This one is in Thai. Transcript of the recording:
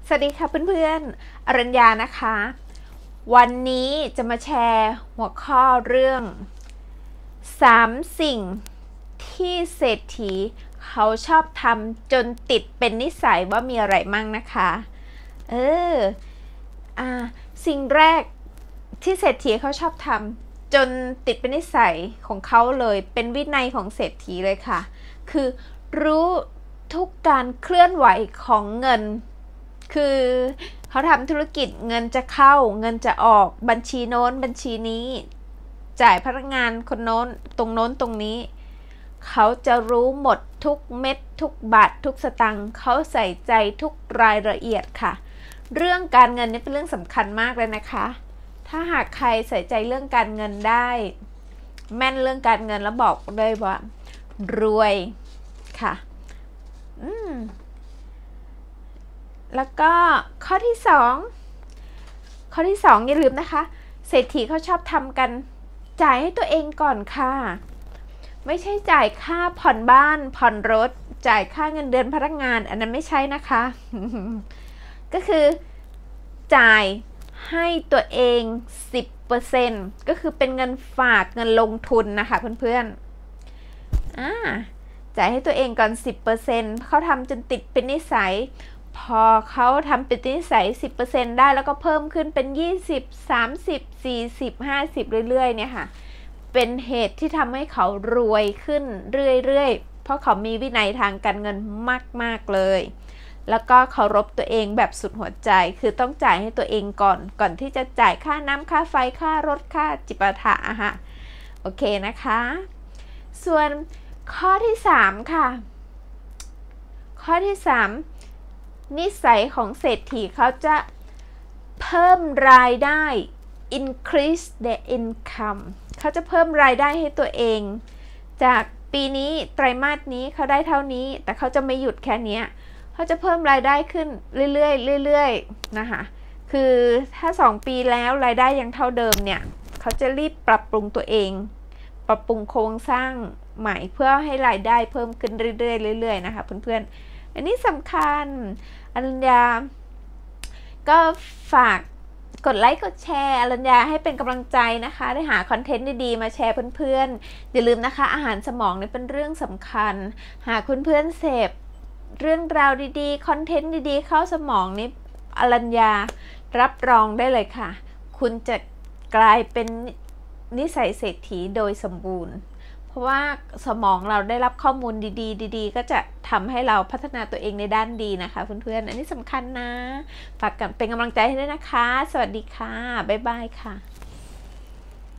สวัสดีค่ะเพื่อนๆอรัญญานะคะวันนี้จะมาแชร์หัวข้อเรื่อง3สิ่งที่เศรษฐีเขาชอบทำจนติดเป็นนิสัยว่ามีอะไรมั่งนะคะสิ่งแรกที่เศรษฐีเขาชอบทำจนติดเป็นนิสัยของเขาเลยเป็นวินัยของเศรษฐีเลยค่ะคือรู้ทุกการเคลื่อนไหวของเงินคือเขาทำธุรกิจเงินจะเข้าเงินจะออกบัญชีโน้นบัญชีนี้จ่ายพนักงานคนโน้นตรงโน้นตรงนี้เขาจะรู้หมดทุกเม็ดทุกบาททุกสตางค์เขาใส่ใจทุกรายละเอียดค่ะเรื่องการเงินนี่เป็นเรื่องสำคัญมากเลยนะคะถ้าหากใครใส่ใจเรื่องการเงินได้แม่นเรื่องการเงินแล้วบอกเลยว่ารวยค่ะแล้วก็ข้อที่สองอย่าลืมนะคะเศรษฐีเขาชอบทำกันจ่ายให้ตัวเองก่อนค่ะไม่ใช่จ่ายค่าผ่อนบ้านผ่อนรถจ่ายค่าเงินเดือนพนักงานอันนั้นไม่ใช่นะคะ ก็คือจ่ายให้ตัวเอง 10% ก็คือเป็นเงินฝากเงินลงทุนนะคะเพื่อนๆจ่ายให้ตัวเองก่อน 10% เขาทำจนติดเป็นนิสัยพอเขาทำเป็นนิสัย 10% ได้แล้วก็เพิ่มขึ้นเป็น20 30 40 50เรื่อยๆเนี่ยค่ะเป็นเหตุที่ทำให้เขารวยขึ้นเรื่อยๆเพราะเขามีวินัยทางการเงินมากๆเลยแล้วก็เคารพตัวเองแบบสุดหัวใจคือต้องจ่ายให้ตัวเองก่อนที่จะจ่ายค่าน้ำค่าไฟค่ารถค่าจิปาถะค่ะโอเคนะคะส่วนข้อที่3ค่ะข้อที่3นิสัยของเศรษฐีเขาจะเพิ่มรายได้ increase their income เขาจะเพิ่มรายได้ให้ตัวเองจากปีนี้ไตรมาสนี้เขาได้เท่านี้แต่เขาจะไม่หยุดแค่นี้เขาจะเพิ่มรายได้ขึ้นเรื่อยๆนะคะคือถ้า2ปีแล้วรายได้ยังเท่าเดิมเนี่ยเขาจะรีบปรับปรุงตัวเองปรับปรุงโครงสร้างใหม่เพื่อให้รายได้เพิ่มขึ้นเรื่อยๆนะคะเพื่อนๆอันนี้สำคัญอรัญญาก็ฝากกดไลค์กดแชร์อรัญญาให้เป็นกำลังใจนะคะได้หาคอนเทนต์ดีๆมาแชร์เพื่อนๆอย่าลืมนะคะอาหารสมองนี่เป็นเรื่องสำคัญหากเพื่อนๆเสพเรื่องราวดีๆคอนเทนต์ดีๆเข้าสมองนี่อรัญญารับรองได้เลยค่ะคุณจะกลายเป็นนิสัยเศรษฐีโดยสมบูรณ์เพราะว่าสมองเราได้รับข้อมูลดีๆก็จะทำให้เราพัฒนาตัวเองในด้านดีนะคะเพื่อนๆอันนี้สำคัญนะฝากเป็นกำลังใจให้ด้วยนะคะสวัสดีค่ะบ๊ายบายค่ะ